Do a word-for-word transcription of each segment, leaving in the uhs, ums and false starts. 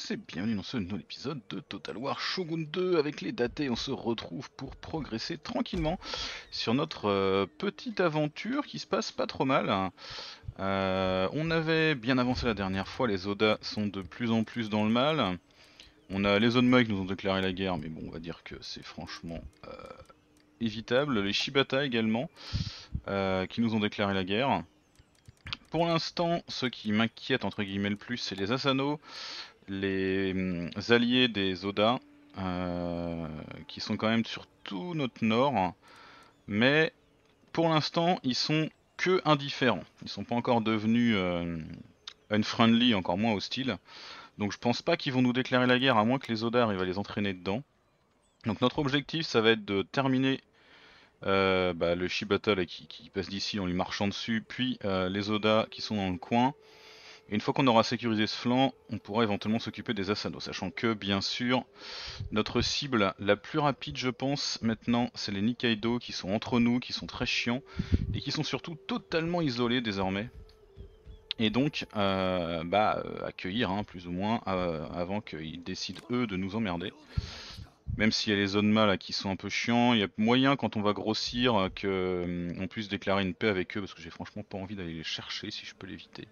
tous et bienvenue dans ce nouvel épisode de Total War Shogun deux. Avec les datés, on se retrouve pour progresser tranquillement sur notre euh, petite aventure qui se passe pas trop mal. Euh, on avait bien avancé la dernière fois, les Oda sont de plus en plus dans le mal. On a les Onma qui nous ont déclaré la guerre, mais bon, on va dire que c'est franchement euh, évitable. Les Shibata également, euh, qui nous ont déclaré la guerre. Pour l'instant, ceux qui m'inquiètent entre guillemets le plus, c'est les Asano, les hum, alliés des Oda, euh, qui sont quand même sur tout notre nord, mais pour l'instant ils sont que indifférents. Ils sont pas encore devenus euh, unfriendly, encore moins hostiles. Donc je pense pas qu'ils vont nous déclarer la guerre à moins que les Oda arrivent à les entraîner dedans. Donc notre objectif ça va être de terminer euh, bah, le Shibata là, qui, qui passe d'ici en lui marchant dessus, puis euh, les Oda qui sont dans le coin. Et une fois qu'on aura sécurisé ce flanc, on pourra éventuellement s'occuper des Asano, sachant que, bien sûr, notre cible la plus rapide, je pense, maintenant, c'est les Nikkaido qui sont entre nous, qui sont très chiants, et qui sont surtout totalement isolés désormais. Et donc, euh, bah, euh, accueillir, hein, plus ou moins, euh, avant qu'ils décident, eux, de nous emmerder. Même s'il y a les zones là qui sont un peu chiants, il y a moyen, quand on va grossir, qu'on puisse déclarer une paix avec eux, parce que j'ai franchement pas envie d'aller les chercher si je peux l'éviter.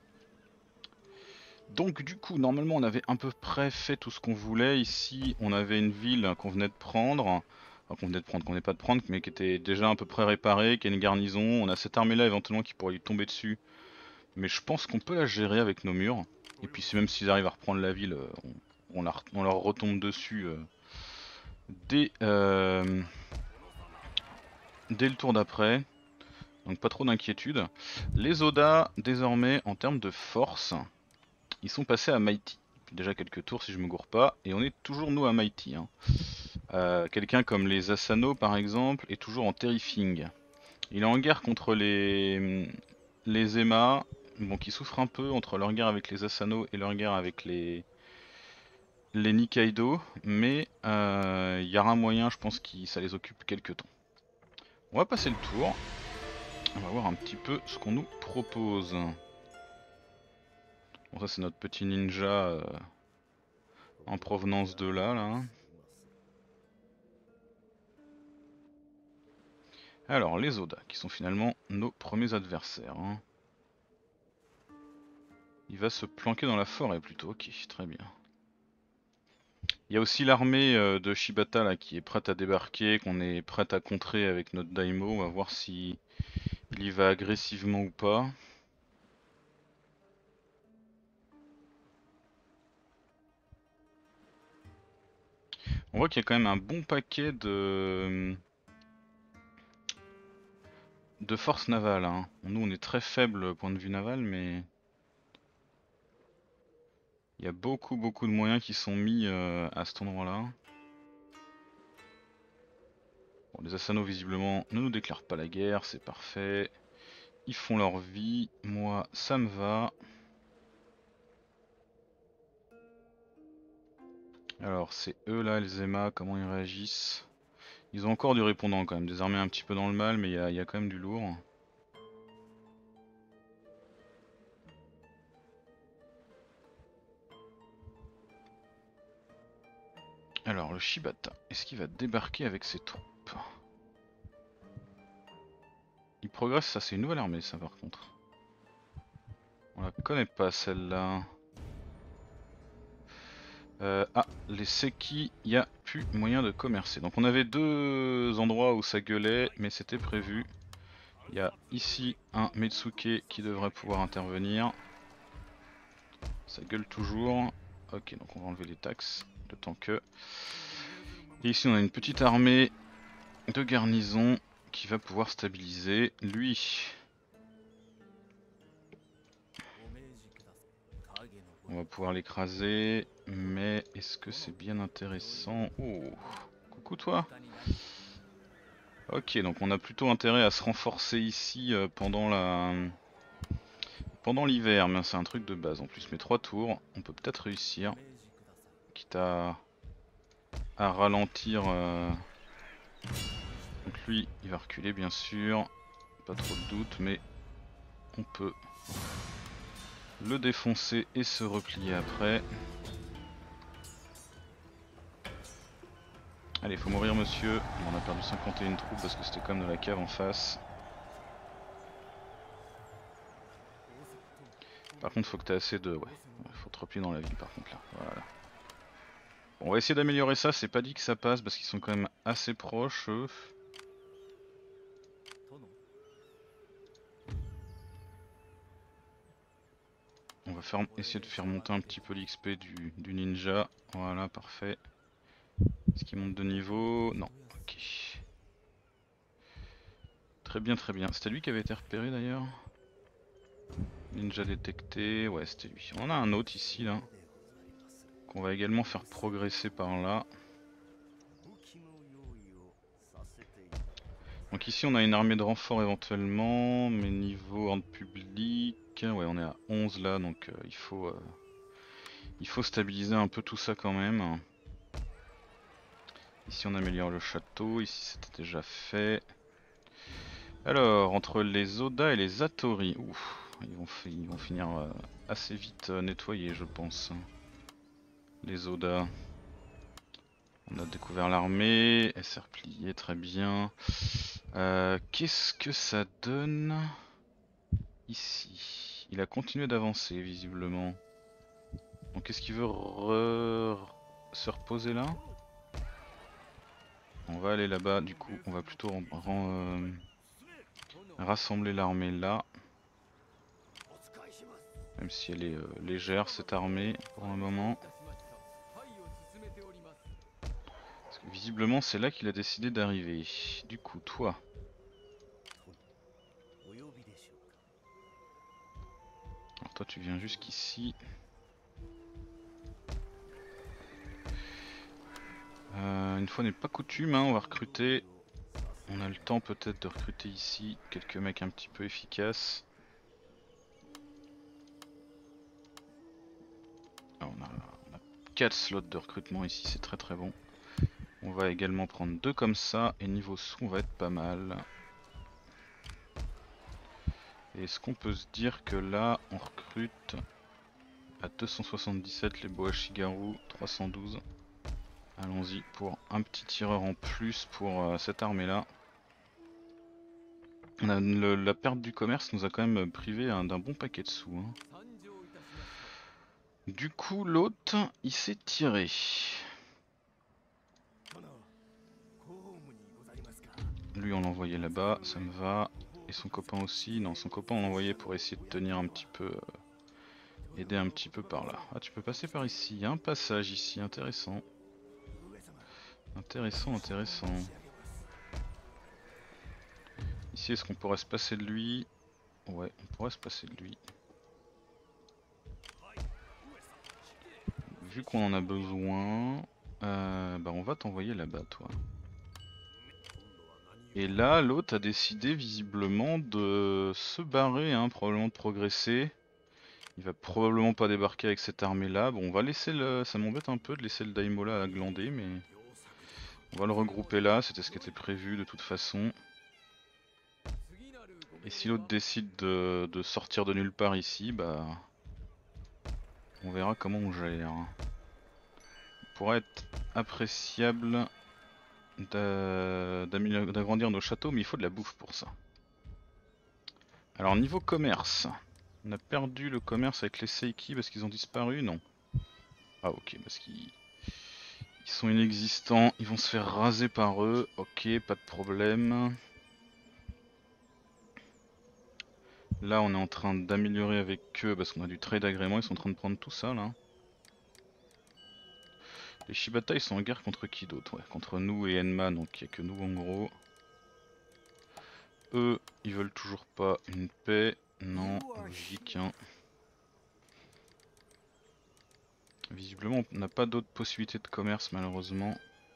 Donc du coup, normalement on avait à peu près fait tout ce qu'on voulait. Ici, on avait une ville qu'on venait de prendre, enfin qu'on venait de prendre, qu'on n'est pas de prendre, mais qui était déjà à peu près réparée, qui a une garnison. On a cette armée là éventuellement qui pourrait lui tomber dessus, mais je pense qu'on peut la gérer avec nos murs. Et puis même s'ils arrivent à reprendre la ville, on, on, la, on leur retombe dessus euh, dès, euh, dès le tour d'après. Donc pas trop d'inquiétude. Les Oda, désormais, en termes de force, ils sont passés à Mighty. Déjà quelques tours si je me gourre pas, et on est toujours nous à Mighty. Hein. Euh, Quelqu'un comme les Asano par exemple est toujours en Terrifying. Il est en guerre contre les les Ema, bon, qui souffrent un peu entre leur guerre avec les Asano et leur guerre avec les les Nikkaido, mais il euh, y aura un moyen, je pense, que ça les occupe quelques temps. On va passer le tour. On va voir un petit peu ce qu'on nous propose. Bon, ça c'est notre petit ninja euh, en provenance de là, là. Alors, les Oda, qui sont finalement nos premiers adversaires. Hein. Il va se planquer dans la forêt plutôt, ok, très bien. Il y a aussi l'armée euh, de Shibata là, qui est prête à débarquer, qu'on est prête à contrer avec notre Daimo. On va voir si il y va agressivement ou pas. On voit qu'il y a quand même un bon paquet de de forces navales. Hein. Nous, on est très faible point de vue naval, mais il y a beaucoup beaucoup de moyens qui sont mis euh, à cet endroit-là. Bon, les Asano visiblement ne nous déclarent pas la guerre, c'est parfait. Ils font leur vie, moi ça me va. Alors c'est eux là, les Ema, comment ils réagissent? Ils ont encore du répondant quand même, des armées un petit peu dans le mal, mais il y, y a quand même du lourd. Alors le Shibata, est-ce qu'il va débarquer avec ses troupes? Il progresse, ça c'est une nouvelle armée ça par contre. On la connaît pas celle-là. Euh, ah, les Seki, il n'y a plus moyen de commercer. Donc on avait deux endroits où ça gueulait, mais c'était prévu. Il y a ici un Metsuke qui devrait pouvoir intervenir. Ça gueule toujours. Ok, donc on va enlever les taxes, le temps que... Et ici on a une petite armée de garnison qui va pouvoir stabiliser. Lui... On va pouvoir l'écraser, mais est-ce que c'est bien intéressant? Oh, coucou toi. Ok, donc on a plutôt intérêt à se renforcer ici euh, pendant la pendant l'hiver, mais c'est un truc de base. En plus, mes trois tours, on peut peut-être réussir, quitte à à ralentir. Euh... Donc lui, il va reculer bien sûr, pas trop de doute, mais on peut le défoncer et se replier après. Allez, faut mourir monsieur. On a perdu cinquante et une troupes parce que c'était comme de la cave en face. Par contre faut que t'aies assez de... Ouais, faut te replier dans la ville par contre là. Voilà. Bon, on va essayer d'améliorer ça, c'est pas dit que ça passe parce qu'ils sont quand même assez proches eux. On va faire, essayer de faire monter un petit peu l'X P du, du ninja. Voilà, parfait. Est-ce qu'il monte de niveau? Non. Ok. Très bien, très bien. C'était lui qui avait été repéré d'ailleurs. Ninja détecté. Ouais, c'était lui. On en a un autre ici là. Qu'on va également faire progresser par là. Donc ici on a une armée de renfort éventuellement. Mais niveau ordre public. Ouais, on est à onze là. Donc euh, il faut... Euh, il faut stabiliser un peu tout ça quand même. Ici on améliore le château, ici c'était déjà fait. Alors, entre les Oda et les Atori, ouf, ils vont, ils vont finir euh, assez vite euh, nettoyés je pense. Les Oda. On a découvert l'armée, elle s'est repliée, très bien. Euh, Qu'est-ce que ça donne ici? Il a continué d'avancer visiblement. Donc est-ce qu'il veut re... se reposer là? On va aller là-bas, du coup on va plutôt euh, rassembler l'armée là. Même si elle est euh, légère cette armée pour un moment. Parce que visiblement c'est là qu'il a décidé d'arriver. Du coup toi. Alors toi tu viens jusqu'ici. Euh, une fois n'est pas coutume, hein, on va recruter. On a le temps peut-être de recruter ici quelques mecs un petit peu efficaces. Ah, on, a, on a quatre slots de recrutement ici, c'est très très bon. On va également prendre deux comme ça et niveau sous on va être pas mal. Et est-ce qu'on peut se dire que là on recrute à deux cent soixante-dix-sept les Boashigaru, trois cent douze. Allons-y pour un petit tireur en plus pour euh, cette armée là. On a le, la perte du commerce nous a quand même privé hein, d'un bon paquet de sous. Hein. Du coup l'autre il s'est tiré. Lui on l'a envoyé là-bas, ça me va. Et son copain aussi. Non, son copain on l'a envoyé pour essayer de tenir un petit peu... Euh, aider un petit peu par là. Ah tu peux passer par ici, il y a un passage ici, intéressant. Intéressant, intéressant. Ici est-ce qu'on pourrait se passer de lui? Ouais, on pourrait se passer de lui. Vu qu'on en a besoin, euh, bah on va t'envoyer là-bas toi. Et là l'autre a décidé visiblement de se barrer, hein, probablement de progresser. Il va probablement pas débarquer avec cette armée là. Bon on va laisser le... ça m'embête un peu de laisser le Daimo là à glander mais... On va le regrouper là, c'était ce qui était prévu de toute façon. Et si l'autre décide de... de sortir de nulle part ici, bah... on verra comment on gère. Pour être appréciable d'agrandir nos châteaux, mais il faut de la bouffe pour ça. Alors niveau commerce, on a perdu le commerce avec les Seiki parce qu'ils ont disparu, non? Ah ok, parce qu'ils ils sont inexistants, ils vont se faire raser par eux, ok, pas de problème. Là on est en train d'améliorer avec eux parce qu'on a du trade agrément, ils sont en train de prendre tout ça là. Les Shibata ils sont en guerre contre qui d'autre? Ouais, contre nous et Enma, donc il n'y a que nous en gros. Eux, ils veulent toujours pas une paix. Non, logique. Hein. Visiblement, on n'a pas d'autres possibilités de commerce malheureusement.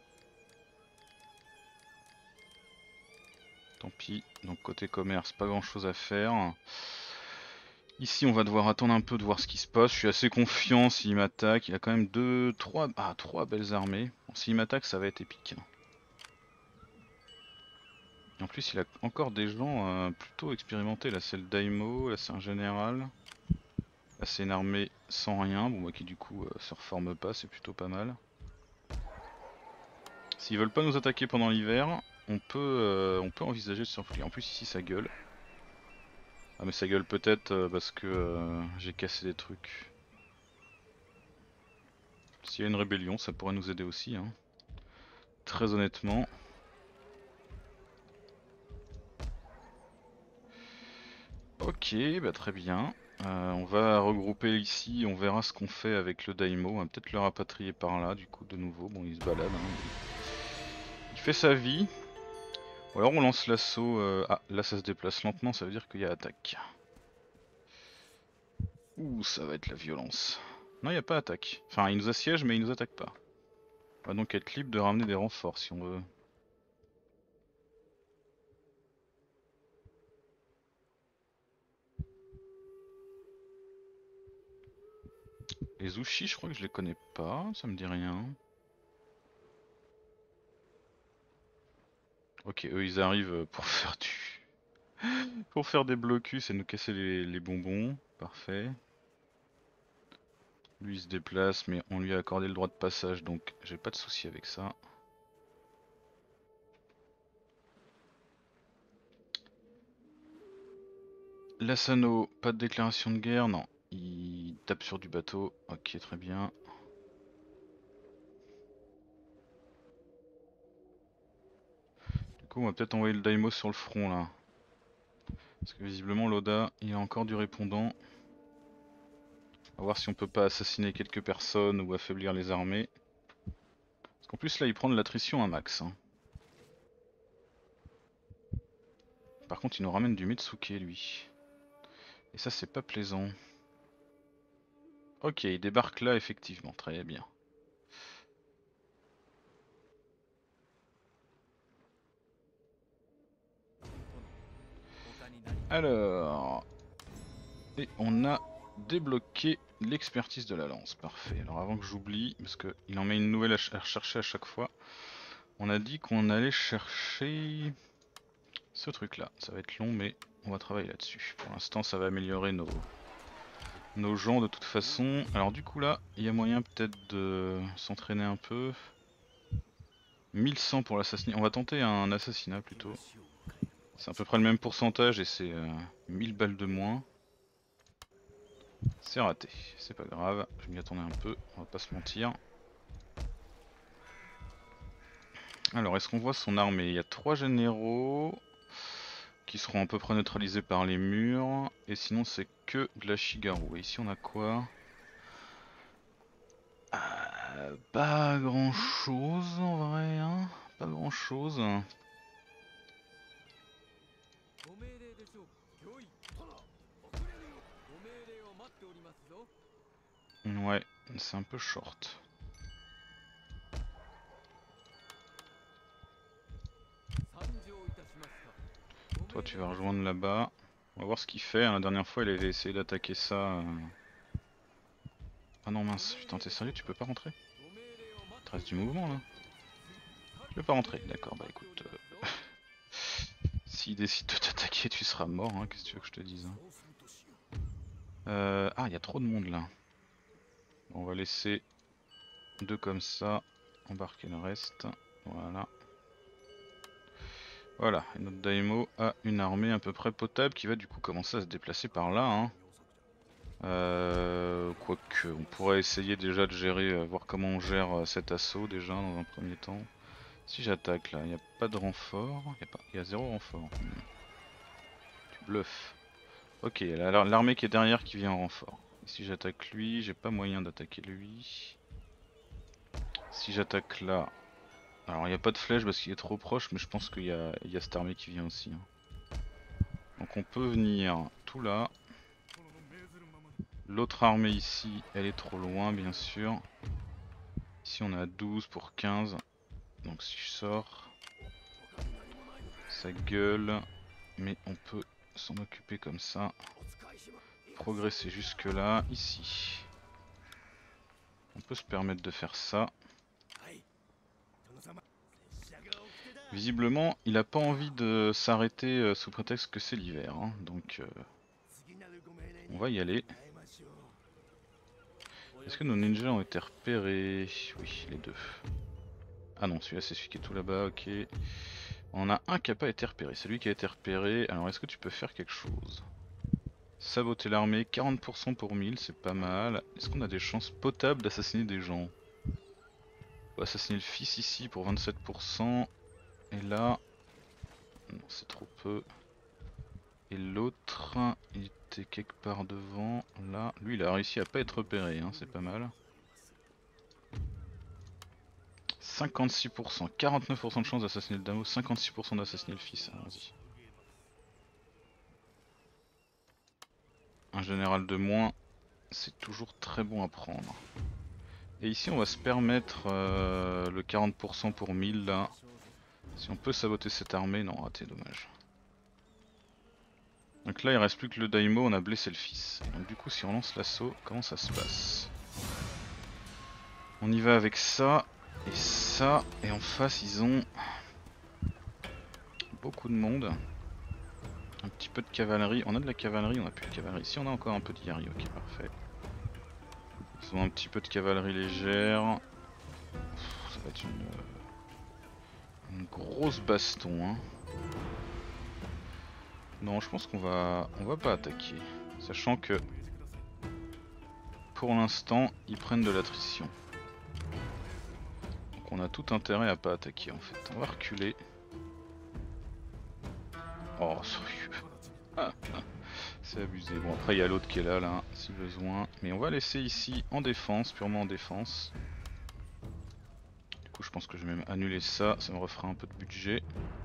Tant pis. Donc côté commerce, pas grand chose à faire. Ici, on va devoir attendre un peu de voir ce qui se passe. Je suis assez confiant s'il m'attaque. Il a quand même deux, trois, ah, trois belles armées. Bon, s'il m'attaque, ça va être épique. Et en plus, il a encore des gens euh, plutôt expérimentés. Là, c'est le Daimo, là, c'est un général. Là, c'est une armée sans rien, bon, bah, qui du coup euh, se reforme pas, c'est plutôt pas mal. S'ils veulent pas nous attaquer pendant l'hiver, on peut euh, on peut envisager de s'enfuir. En plus ici ça gueule. Ah mais ça gueule peut-être euh, parce que euh, j'ai cassé des trucs. S'il y a une rébellion, ça pourrait nous aider aussi, hein. Très honnêtement. Ok, bah très bien. Euh, on va regrouper ici, on verra ce qu'on fait avec le Daimo. On va peut-être le rapatrier par là, du coup, de nouveau. Bon, il se balade, hein. Il fait sa vie. Ou alors on lance l'assaut. Euh... Ah, là ça se déplace lentement, ça veut dire qu'il y a attaque. Ouh, ça va être la violence. Non, il n'y a pas attaque. Enfin, il nous assiège, mais il nous attaque pas. On va donc être libre de ramener des renforts si on veut. Les Ushi, je crois que je les connais pas, ça me dit rien. Ok, eux ils arrivent pour faire du... pour faire des blocus et nous casser les, les bonbons. Parfait. Lui il se déplace, mais on lui a accordé le droit de passage, donc j'ai pas de souci avec ça. L'Asano, pas de déclaration de guerre, non. Il tape sur du bateau, ok très bien. Du coup on va peut-être envoyer le Daimo sur le front là. Parce que visiblement l'Oda, il a encore du répondant. On va voir si on peut pas assassiner quelques personnes ou affaiblir les armées. Parce qu'en plus là il prend de l'attrition à max, hein. Par contre il nous ramène du Mitsuke lui. Et ça c'est pas plaisant. Ok, il débarque là effectivement, très bien. Alors... Et on a débloqué l'expertise de la lance, parfait. Alors avant que j'oublie, parce qu'il en met une nouvelle à, ch à rechercher à chaque fois, on a dit qu'on allait chercher ce truc là. Ça va être long mais on va travailler là-dessus. Pour l'instant ça va améliorer nos... nos gens de toute façon. Alors du coup là, il y a moyen peut-être de s'entraîner un peu. mille cent pour l'assassinat. On va tenter un assassinat plutôt. C'est à peu près le même pourcentage et c'est euh, mille balles de moins. C'est raté, c'est pas grave, je m'y attendais un peu, on va pas se mentir. Alors est-ce qu'on voit son armée? Il y a trois généraux qui seront à peu près neutralisés par les murs. Et sinon c'est que de la Shigaru. Et ici on a quoi? euh, Pas grand chose en vrai, hein. Pas grand chose. Ouais, c'est un peu short. Toi tu vas rejoindre là-bas. On va voir ce qu'il fait, hein. La dernière fois il avait essayé d'attaquer ça. euh... Ah non mince, putain t'es sérieux, tu peux pas rentrer? Il te reste du mouvement là. Tu peux pas rentrer, d'accord, bah écoute. Euh... S'il décide de t'attaquer tu seras mort, hein. Qu'est-ce que tu veux que je te dise, hein. euh... Ah il y a trop de monde là. Bon, on va laisser deux comme ça, embarquer le reste, voilà. Voilà, et notre Daimo a une armée à peu près potable qui va du coup commencer à se déplacer par là, hein. Euh, Quoique, on pourrait essayer déjà de gérer, euh, voir comment on gère euh, cet assaut déjà dans un premier temps. Si j'attaque là, il n'y a pas de renfort, il y, a pas... y a zéro renfort. Hmm. Tu bluffes. Ok, l'armée qui est derrière qui vient en renfort. Et si j'attaque lui, j'ai pas moyen d'attaquer lui. Si j'attaque là, alors il n'y a pas de flèche parce qu'il est trop proche, mais je pense qu'il y a, il y a cette armée qui vient aussi, hein. Donc on peut venir tout là. L'autre armée ici, elle est trop loin bien sûr. Ici on est à douze pour quinze. Donc si je sors, ça gueule. Mais on peut s'en occuper comme ça. Progresser jusque là, ici. On peut se permettre de faire ça. Visiblement, il a pas envie de s'arrêter euh, sous prétexte que c'est l'hiver, hein. Donc euh, on va y aller. Est-ce que nos ninjas ont été repérés? Oui, les deux. Ah non, celui-là c'est celui qui est tout là-bas, ok. On a un qui n'a pas été repéré, c'est lui qui a été repéré. Alors est-ce que tu peux faire quelque chose? Saboter l'armée, quarante pour cent pour mille, c'est pas mal. Est-ce qu'on a des chances potables d'assassiner des gens? On va assassiner le fils ici pour vingt-sept pour cent. Et là... Non, c'est trop peu. Et l'autre, il était quelque part devant. Là, lui il a réussi à pas être repéré, hein, c'est pas mal. cinquante-six pour cent, quarante-neuf pour cent de chance d'assassiner le damo, cinquante-six pour cent d'assassiner le fils, allons-y. Un général de moins, c'est toujours très bon à prendre. Et ici on va se permettre euh, le quarante pour cent pour mille là. Si on peut saboter cette armée, non raté, dommage. Donc là il reste plus que le daimo, on a blessé le fils. Et donc du coup si on lance l'assaut, comment ça se passe? On y va avec ça et ça, et en face ils ont beaucoup de monde. Un petit peu de cavalerie, on a de la cavalerie, on a plus de cavalerie. Ici on a encore un peu de yari, ok parfait. Ils ont un petit peu de cavalerie légère. Pff, ça va être une, une grosse baston hein. Non je pense qu'on va on va pas attaquer. Sachant que pour l'instant ils prennent de l'attrition. Donc on a tout intérêt à pas attaquer en fait. On va reculer. Oh sérieux. Ah, ah. C'est abusé. Bon après il y a l'autre qui est là là si besoin. Mais on va laisser ici en défense, purement en défense. Du coup je pense que je vais même annuler ça, ça me refera un peu de budget.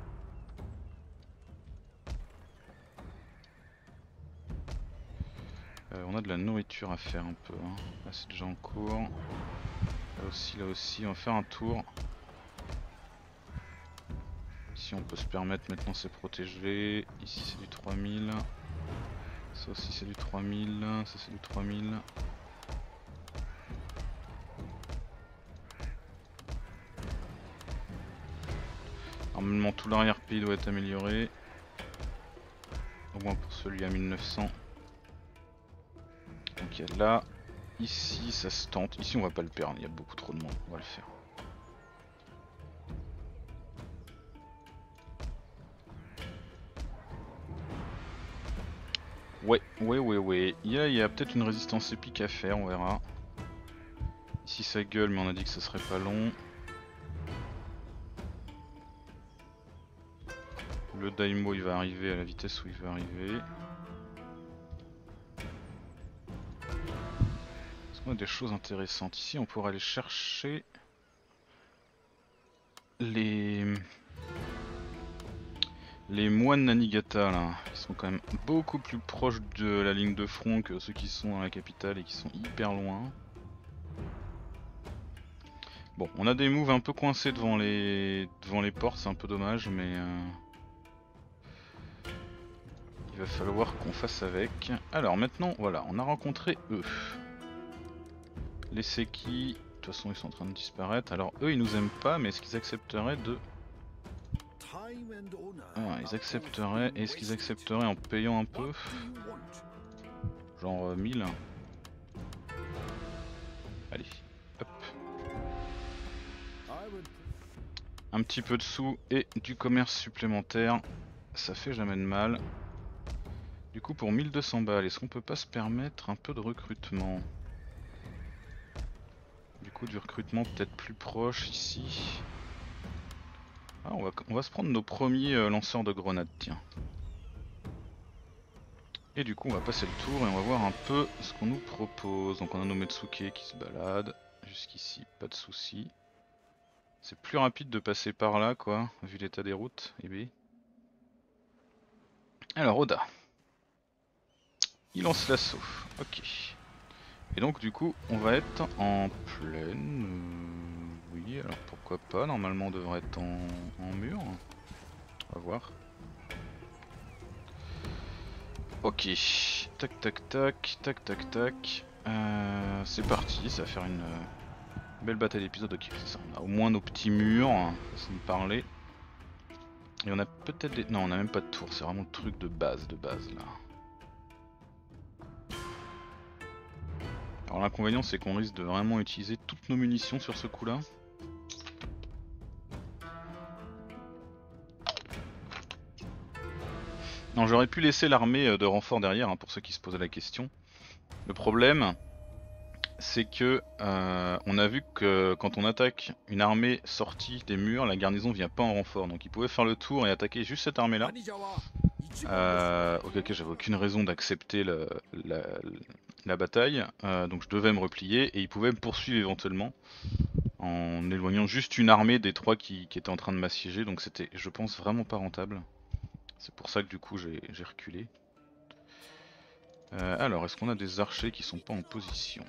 Euh, on a de la nourriture à faire un peu, hein. Là c'est déjà en cours. Là aussi, là aussi, on va faire un tour. Ici on peut se permettre, maintenant c'est protégé. Ici c'est du trois mille. Ça aussi c'est du trois mille, ça c'est du trois mille. Normalement tout l'arrière-pays doit être amélioré. Au moins pour celui à mille neuf cents. Donc il y a là, ici ça se tente. Ici on va pas le perdre, il y a beaucoup trop de monde, on va le faire. Ouais, ouais, ouais, ouais. Il y a, il y a peut-être une résistance épique à faire, on verra. Ici ça gueule, mais on a dit que ce serait pas long. Le daimo il va arriver à la vitesse où il va arriver. Est-ce qu'on a des choses intéressantes? Ici on pourrait aller chercher les... Les moines Nanigata là, ils sont quand même beaucoup plus proches de la ligne de front que ceux qui sont dans la capitale et qui sont hyper loin. Bon, on a des moves un peu coincés devant les devant les portes, c'est un peu dommage, mais euh... il va falloir qu'on fasse avec. Alors maintenant, voilà, on a rencontré eux. Les Seki, de toute façon ils sont en train de disparaître. Alors eux ils nous aiment pas, mais est-ce qu'ils accepteraient de... Ah, ils accepteraient, est-ce qu'ils accepteraient en payant un peu? Genre euh, mille. Allez, hop. Un petit peu de sous et du commerce supplémentaire, ça fait jamais de mal. Du coup pour mille deux cents balles, est-ce qu'on peut pas se permettre un peu de recrutement? Du coup du recrutement peut-être plus proche ici. Ah, on va, on va se prendre nos premiers euh, lanceurs de grenades, tiens. Et du coup on va passer le tour et on va voir un peu ce qu'on nous propose. Donc on a nos Metsuke qui se baladent. Jusqu'ici, pas de soucis. C'est plus rapide de passer par là quoi, vu l'état des routes. Et B. Alors Oda. Il lance l'assaut, ok. Et donc du coup on va être en plaine. Euh, oui, alors pourquoi pas, normalement on devrait être en, en mur. On va voir. Ok, tac tac tac, tac tac tac. Euh, c'est parti, ça va faire une euh, belle bataille d'épisodes. Ok, c'est ça, on a au moins nos petits murs, ça me parlait. Et on a peut-être des... Non, on a même pas de tour, c'est vraiment le truc de base, de base là. Alors l'inconvénient c'est qu'on risque de vraiment utiliser toutes nos munitions sur ce coup là. Non, j'aurais pu laisser l'armée de renfort derrière, hein, pour ceux qui se posaient la question. Le problème, c'est que euh, on a vu que quand on attaque une armée sortie des murs, la garnison vient pas en renfort. Donc ils pouvaient faire le tour et attaquer juste cette armée là. Euh, auquel cas j'avais aucune raison d'accepter la, la, la bataille. Euh, donc je devais me replier et ils pouvaient me poursuivre éventuellement en éloignant juste une armée des trois qui, qui étaient en train de m'assiéger. Donc c'était, je pense, vraiment pas rentable. C'est pour ça que du coup j'ai reculé. Euh, alors, est-ce qu'on a des archers qui sont pas en position?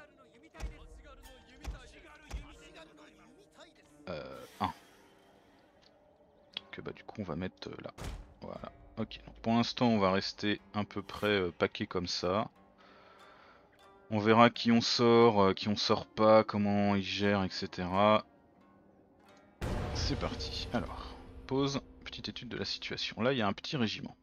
Euh, un. Que bah du coup on va mettre euh, là. Voilà. Ok. Donc, pour l'instant on va rester à peu près euh, paqué comme ça. On verra qui on sort, euh, qui on sort pas, comment ils gèrent, et cetera. C'est parti. Alors, pause, petite étude de la situation. Là il y a un petit régiment.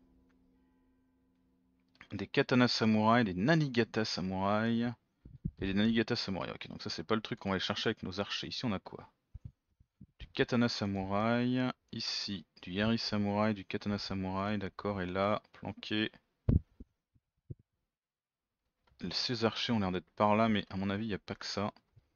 Des katanas samouraïs, des nanigata samouraïs et des nanigata samouraïs. Ok, donc ça c'est pas le truc qu'on va aller chercher avec nos archers. Ici on a quoi? Du katana samouraï, ici du yari samouraï, du katana samouraï, d'accord, et là, planqué. Ces archers ont l'air d'être par là, mais à mon avis, il n'y a pas que ça.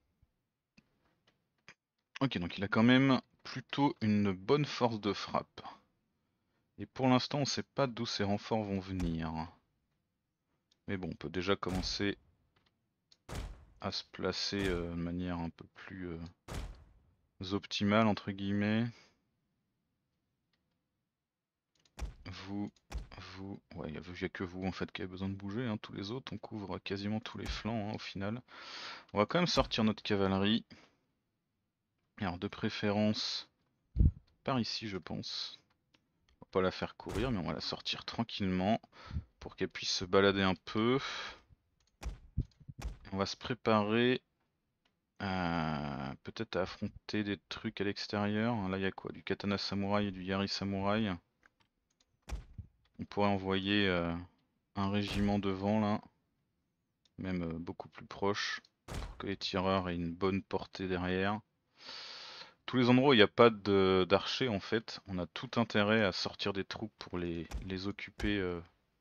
Ok, donc il a quand même plutôt une bonne force de frappe. Et pour l'instant, on ne sait pas d'où ces renforts vont venir. Mais bon, on peut déjà commencer à se placer euh, de manière un peu plus euh, optimale, entre guillemets. Vous, vous, ouais, il n'y a que vous en fait qui avez besoin de bouger, hein. Tous les autres, on couvre quasiment tous les flancs, hein, au final. On va quand même sortir notre cavalerie. Alors de préférence par ici je pense. On va pas la faire courir mais on va la sortir tranquillement pour qu'elle puisse se balader un peu. On va se préparer à peut-être à affronter des trucs à l'extérieur. Là il y a quoi? Du katana samouraï et du yari samouraï. On pourrait envoyer euh, un régiment devant là. Même euh, beaucoup plus proche. Pour que les tireurs aient une bonne portée derrière. Tous les endroits où il n'y a pas d'archers en fait, on a tout intérêt à sortir des troupes pour les, les occuper euh,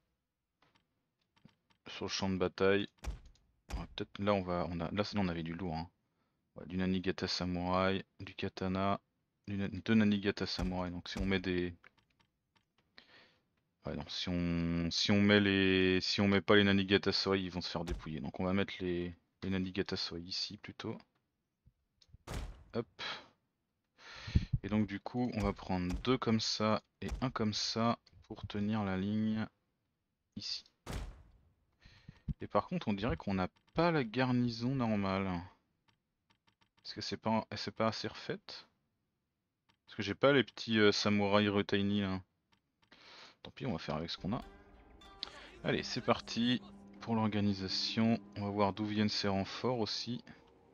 sur le champ de bataille. Peut-être là on va. On a, là on avait du lourd. Hein. Ouais, du Nanigata Samurai, du Katana, du, deux Nanigata Samurai. Donc si on met des. Ouais, non, si on si on met les. Si on met pas les Nanigata Samurai, ils vont se faire dépouiller. Donc on va mettre les, les Nanigata Samurai ici plutôt. Hop. Et donc du coup on va prendre deux comme ça et un comme ça pour tenir la ligne ici. Et par contre on dirait qu'on n'a pas la garnison normale. Est-ce que c'est pas, c'est pas assez refaite? Parce que j'ai pas les petits euh, samouraïs retiny là. Tant pis, on va faire avec ce qu'on a. Allez, c'est parti pour l'organisation. On va voir d'où viennent ces renforts aussi.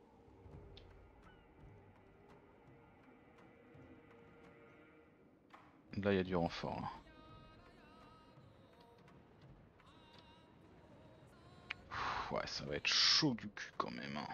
Là il y a du renfort là. Pff, ouais, ça va être chaud du cul quand même. Hein.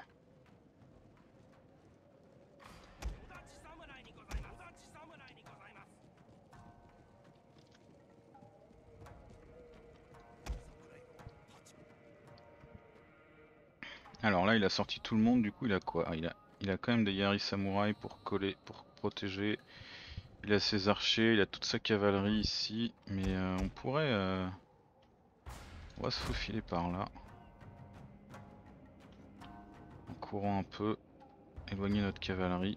Alors là il a sorti tout le monde, du coup il a quoi? Ah, il a, il a quand même des yari samouraï pour coller, pour protéger. Il a ses archers, il a toute sa cavalerie ici. Mais euh, on pourrait... Euh... On va se faufiler par là. En courant un peu. Éloigner notre cavalerie.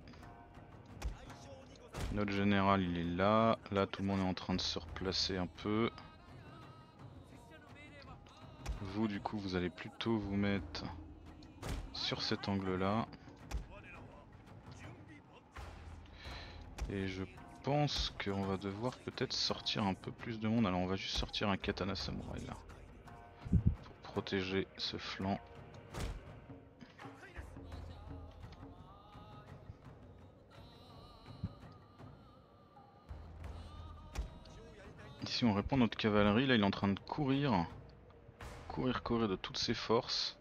Notre général il est là. Là tout le monde est en train de se replacer un peu. Vous du coup vous allez plutôt vous mettre sur cet angle là. Et je pense qu'on va devoir peut-être sortir un peu plus de monde. Alors on va juste sortir un katana samouraï là. Pour protéger ce flanc. Ici on répand notre cavalerie. Là il est en train de courir. Courir, courir de toutes ses forces.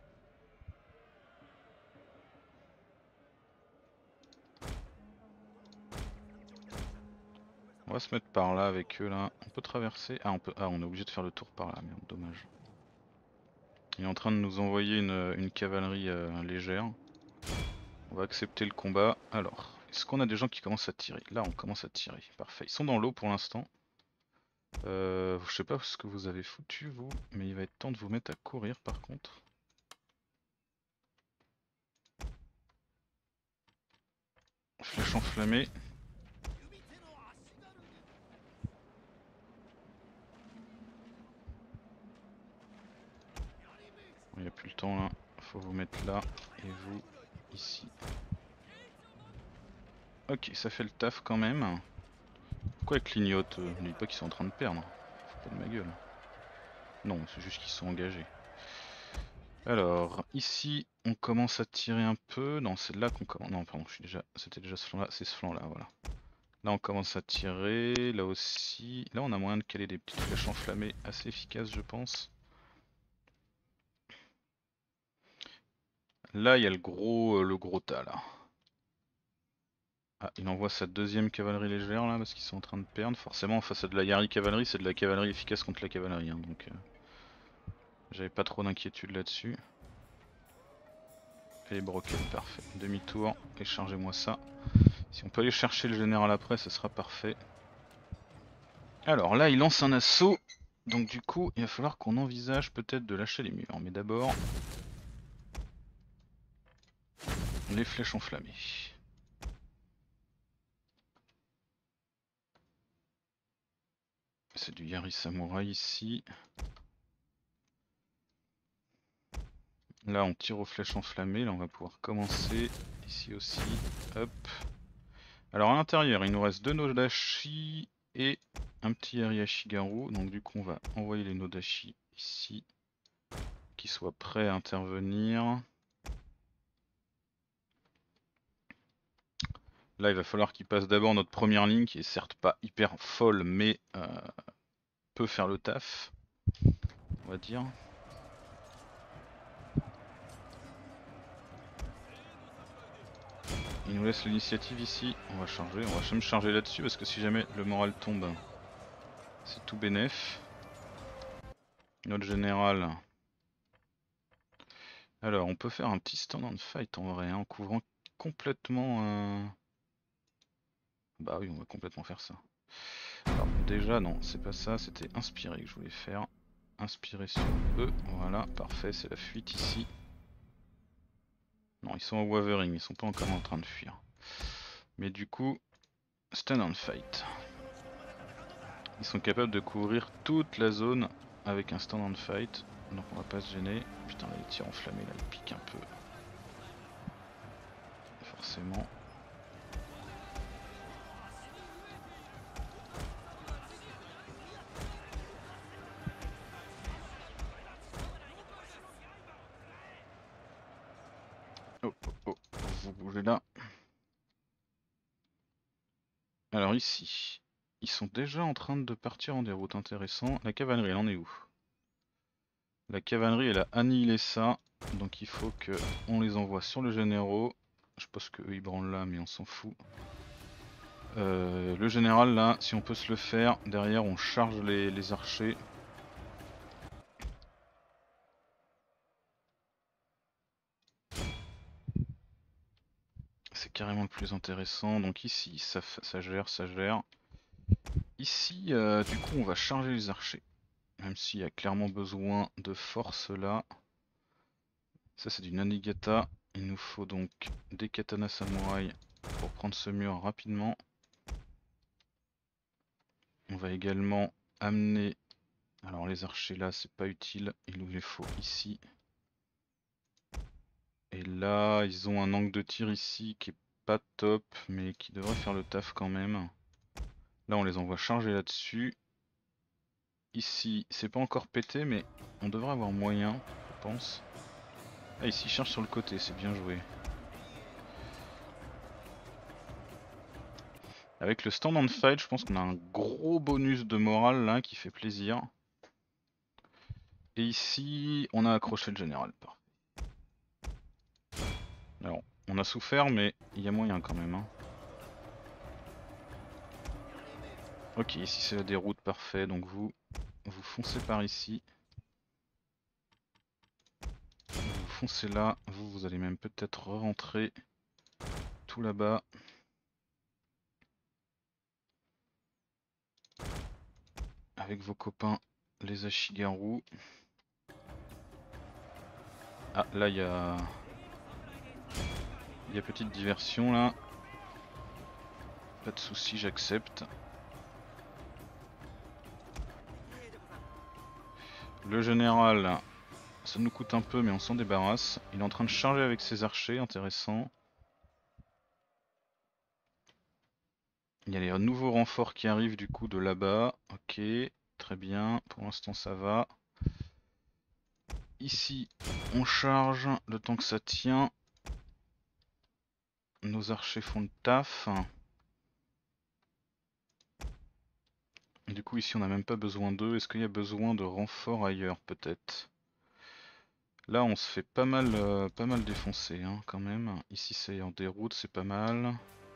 On va se mettre par là avec eux là. On peut traverser. Ah on peut. Ah on est obligé de faire le tour par là, merde, dommage. Il est en train de nous envoyer une, une cavalerie euh, légère. On va accepter le combat. Alors, est-ce qu'on a des gens qui commencent à tirer? Là on commence à tirer. Parfait. Ils sont dans l'eau pour l'instant. Euh, je sais pas ce que vous avez foutu vous, mais il va être temps de vous mettre à courir par contre. Flèche enflammée. Il n'y a plus le temps là, faut vous mettre là et vous ici. Ok, ça fait le taf quand même. Pourquoi ils clignotent? Ne dites pas qu'ils sont en train de perdre. Faut pas de ma gueule. Non, c'est juste qu'ils sont engagés. Alors, ici, on commence à tirer un peu. Non, c'est là qu'on commence. Non, pardon, je suis déjà. C'était déjà ce flanc-là, c'est ce flanc-là, voilà. Là, on commence à tirer. Là aussi. Là, on a moyen de caler des petites flèches enflammées assez efficaces, je pense. Là, il y a le gros, euh, le gros tas là. Ah, il envoie sa deuxième cavalerie légère là parce qu'ils sont en train de perdre. Forcément, face à de la Yari cavalerie, c'est de la cavalerie efficace contre la cavalerie. Hein, donc, euh, j'avais pas trop d'inquiétude là-dessus. Et les broken, parfait. Demi-tour et chargez-moi ça. Si on peut aller chercher le général après, ce sera parfait. Alors là, il lance un assaut. Donc du coup, il va falloir qu'on envisage peut-être de lâcher les murs. Mais d'abord, les flèches enflammées. C'est du Yari Samouraï ici. Là on tire aux flèches enflammées, là on va pouvoir commencer. Ici aussi, hop. Alors à l'intérieur il nous reste deux Nodashi et un petit Yari Ashigaru. Donc du coup on va envoyer les Nodashi ici. Qui soient prêts à intervenir. Là il va falloir qu'ils passent d'abord notre première ligne qui est certes pas hyper folle mais euh, peut faire le taf. On va dire. Il nous laisse l'initiative ici, on va charger, on va même charger là-dessus parce que si jamais le moral tombe, c'est tout bénef. Notre général. Alors on peut faire un petit stand and fight en vrai, hein, en couvrant complètement... Euh... Bah oui on va complètement faire ça. Alors déjà non, c'est pas ça, c'était inspirer que je voulais faire. Inspirer sur eux, voilà, parfait, c'est la fuite ici. Non, ils sont au wavering, ils sont pas encore en train de fuir. Mais du coup, stand and fight. Ils sont capables de couvrir toute la zone avec un stand and fight. Donc on va pas se gêner. Putain les tirs enflammés là ils piquent un peu. Forcément. Oh oh oh, vous bougez là. Alors ici, ils sont déjà en train de partir en déroute, intéressant. La cavalerie elle en est où? La cavalerie elle a annihilé ça. Donc il faut que on les envoie sur le généraux. Je pense qu'eux ils branlent là mais on s'en fout. Euh, le général là, si on peut se le faire, derrière on charge les, les archers. C'est carrément le plus intéressant. Donc ici, ça, ça gère, ça gère. Ici, euh, du coup, on va charger les archers. Même s'il y a clairement besoin de force là. Ça, c'est du Nanigata. Il nous faut donc des katanas samouraï pour prendre ce mur rapidement. On va également amener... Alors les archers là, c'est pas utile. Il nous les faut ici. Et là, ils ont un angle de tir ici qui est pas top, mais qui devrait faire le taf quand même. Là, on les envoie charger là-dessus. Ici, c'est pas encore pété, mais on devrait avoir moyen, je pense. Ah, ici, charge sur le côté, c'est bien joué. Avec le stand and fight, je pense qu'on a un gros bonus de morale là qui fait plaisir. Et ici, on a accroché le général. Alors, on a souffert, mais il y a moyen quand même. Hein. Ok, ici c'est la déroute, parfait, donc vous, vous foncez par ici. Vous foncez là, vous, vous allez même peut-être rentrer tout là-bas. Avec vos copains, les Ashigaru. Ah, là il y a... Il y a petite diversion là. Pas de soucis, j'accepte. Le général, ça nous coûte un peu mais on s'en débarrasse. Il est en train de charger avec ses archers, intéressant. Il y a les nouveaux renforts qui arrivent du coup de là-bas. Ok, très bien, pour l'instant ça va. Ici, on charge le temps que ça tient. Nos archers font le taf. Du coup ici on n'a même pas besoin d'eux. Est-ce qu'il y a besoin de renforts ailleurs peut-être? Là on se fait pas mal, euh, pas mal défoncer hein, quand même. Ici c'est en déroute, c'est pas mal.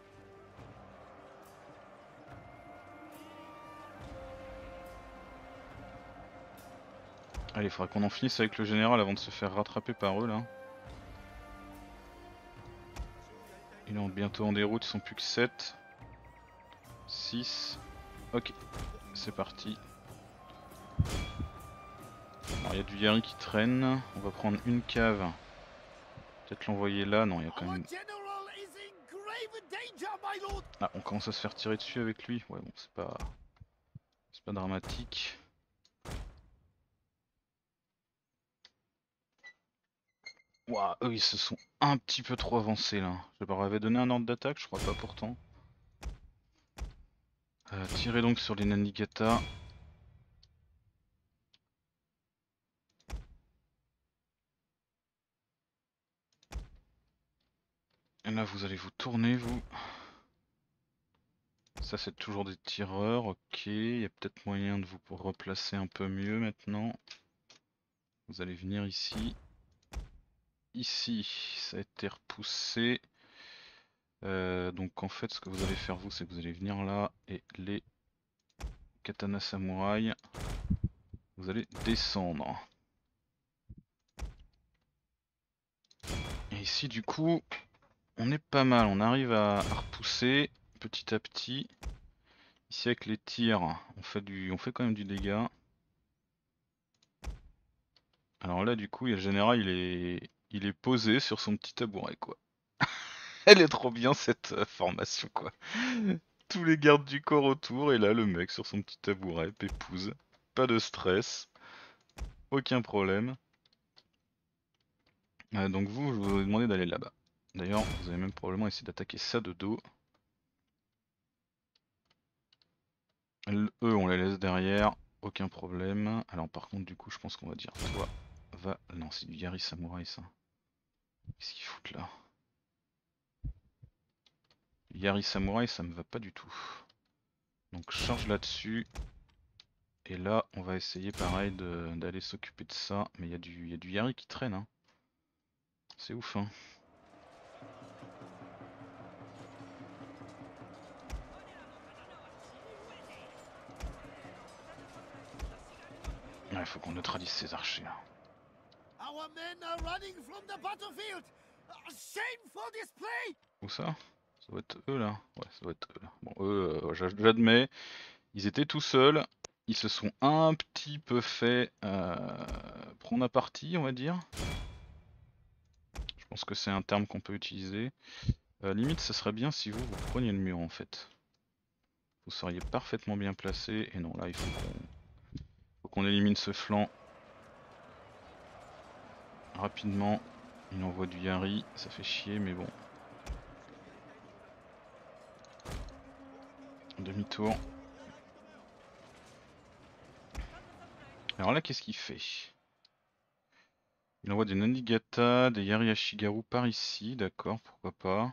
Allez, il faudra qu'on en finisse avec le général avant de se faire rattraper par eux là. Ils sont bientôt en déroute, ils sont plus que sept. six. Ok, c'est parti. Alors il y a du Yari qui traîne. On va prendre une cave. Peut-être l'envoyer là. Non, il y a quand même... Ah, on commence à se faire tirer dessus avec lui. Ouais, bon, c'est pas... C'est pas dramatique. Ouah, eux ils se sont un petit peu trop avancés là. Je leur avais donné un ordre d'attaque, je crois pas pourtant. Euh, tirez donc sur les Nanigata. Et là vous allez vous tourner vous. Ça c'est toujours des tireurs, ok. Il y a peut-être moyen de vous replacer un peu mieux maintenant. Vous allez venir ici. Ici, ça a été repoussé. Euh, donc en fait ce que vous allez faire vous, c'est que vous allez venir là et les katana samouraï, vous allez descendre. Et ici du coup, on est pas mal, on arrive à, à repousser petit à petit. Ici avec les tirs, on fait, du, on fait quand même du dégât. Alors là du coup, il y a le général, il est, il est posé sur son petit tabouret quoi. Elle est trop bien cette euh, formation quoi. Tous les gardes du corps autour et là le mec sur son petit tabouret, pépouze. Pas de stress, aucun problème. Euh, donc vous, je vous ai demandé d'aller là-bas. D'ailleurs, vous allez même probablement essayer d'attaquer ça de dos. Eux, on les laisse derrière, aucun problème. Alors par contre, du coup, je pense qu'on va dire, toi, va... Non, c'est du Yari Samouraï ça. Qu'est-ce qu'ils foutent là? Yari Samouraï, ça me va pas du tout. Donc charge là-dessus. Et là, on va essayer pareil d'aller s'occuper de ça. Mais il y, y a du Yari qui traîne. Hein. C'est ouf. Hein. Il faut qu'on neutralise ces archers. Là. Où ça? Ça doit être eux là. Ouais, ça doit être eux là. Bon, eux, euh, j'admets, ils étaient tout seuls. Ils se sont un petit peu fait euh, prendre à partie, on va dire. Je pense que c'est un terme qu'on peut utiliser. Euh, limite, ce serait bien si vous, vous preniez le mur en fait. Vous seriez parfaitement bien placé. Et non, là, il faut qu'on faut qu'on élimine ce flanc rapidement. Il envoie du Yari, ça fait chier, mais bon. Demi-tour. Alors là, qu'est-ce qu'il fait? Il envoie des Nanigata, des Yari Ashigaru par ici, d'accord, pourquoi pas.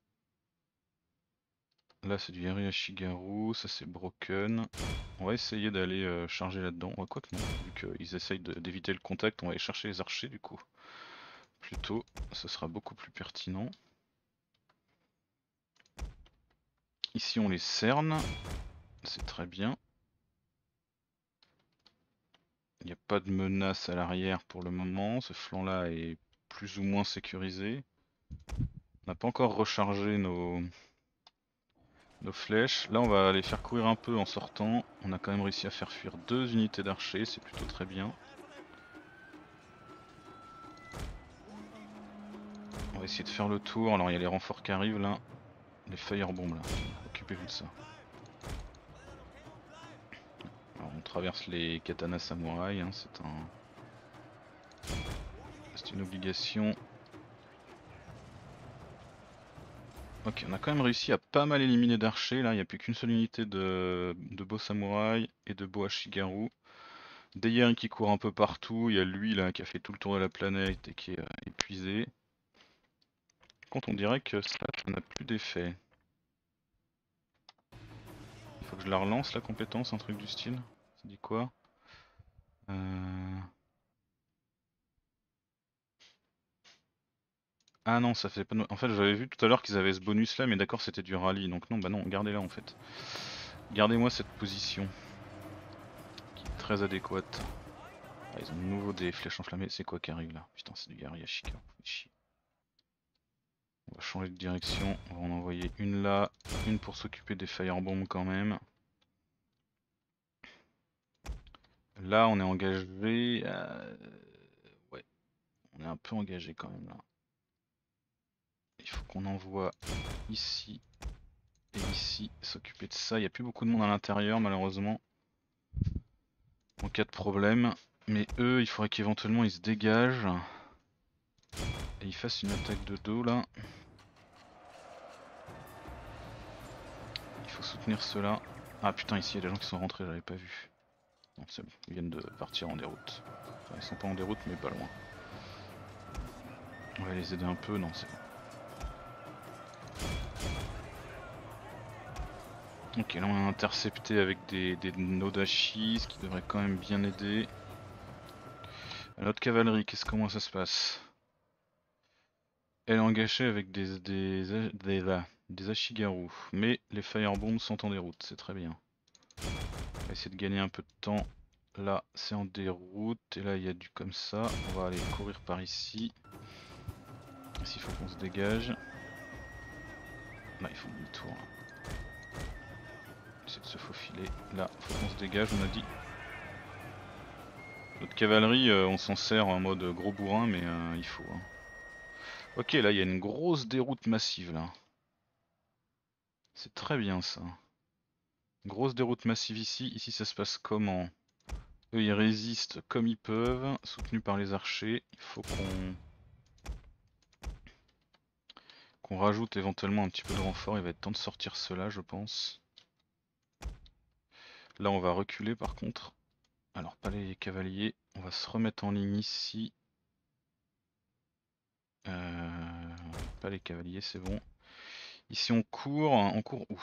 Là c'est du Yari Ashigaru, ça c'est broken. On va essayer d'aller euh, charger là-dedans. Ouais, quoi que non, vu qu'ils essayent d'éviter le contact, on va aller chercher les archers du coup. Plutôt, ce sera beaucoup plus pertinent. Ici on les cerne. C'est très bien. Il n'y a pas de menace à l'arrière pour le moment. Ce flanc là est plus ou moins sécurisé. On n'a pas encore rechargé nos... nos flèches. Là on va les faire courir un peu en sortant. On a quand même réussi à faire fuir deux unités d'archers, c'est plutôt très bien. On va essayer de faire le tour. Alors il y a les renforts qui arrivent là. Les firebombs là. Occupez-vous de ça. Alors on traverse les katanas samouraïs, hein. C'est un... C'est une obligation. Ok, on a quand même réussi à pas mal éliminer d'archers là, il n'y a plus qu'une seule unité de, de beaux samouraïs et de beaux Ashigaru. Des qui court un peu partout, il y a lui là qui a fait tout le tour de la planète et qui est euh, épuisé. Par contre on dirait que ça n'a plus d'effet. Il faut que je la relance la compétence, un truc du style. Ça dit quoi euh... Ah non, ça fait pas de... En fait j'avais vu tout à l'heure qu'ils avaient ce bonus là, mais d'accord c'était du rallye, donc non, bah non, gardez-la en fait. Gardez-moi cette position, qui est très adéquate. Ah, ils ont de nouveau des flèches enflammées, c'est quoi qui arrive là? Putain, c'est du guerrier Ashika, fait chier. On va changer de direction, on va en envoyer une là, une pour s'occuper des firebombs quand même. Là on est engagé... Euh... Ouais, on est un peu engagé quand même là. Il faut qu'on envoie ici et ici s'occuper de ça. Il n'y a plus beaucoup de monde à l'intérieur malheureusement. En cas de problème. Mais eux, il faudrait qu'éventuellement ils se dégagent. Et ils fassent une attaque de dos là. Il faut soutenir ceux-là. Ah putain, ici il y a des gens qui sont rentrés, j'avais pas vu. Non, c'est bon, ils viennent de partir en déroute. Enfin, ils sont pas en déroute, mais pas loin. On va les aider un peu, non, c'est bon. Ok, là on a intercepté avec des, des Nodashi, ce qui devrait quand même bien aider. L'autre cavalerie, qu'est-ce comment ça se passe? Elle est engagée avec des, des, des, des, des Ashigaru, mais les firebombs sont en déroute, c'est très bien. On va essayer de gagner un peu de temps. Là c'est en déroute, et là il y a du comme ça. On va aller courir par ici. Ici il faut qu'on se dégage. Là ils font demi-tour. Essayer de se faufiler. Là faut qu'on se dégage, on a dit. Notre cavalerie, euh, on s'en sert en mode gros bourrin, mais euh, il faut. Hein. Ok, là il y a une grosse déroute massive là. C'est très bien ça. Grosse déroute massive ici. Ici ça se passe comment? Eux ils résistent comme ils peuvent, soutenus par les archers. Il faut qu'on qu'on rajoute éventuellement un petit peu de renfort. Il va être temps de sortir cela, je pense. Là on va reculer par contre. Alors pas les cavaliers. On va se remettre en ligne ici. Euh... Pas les cavaliers, c'est bon. Ici on court, on court où?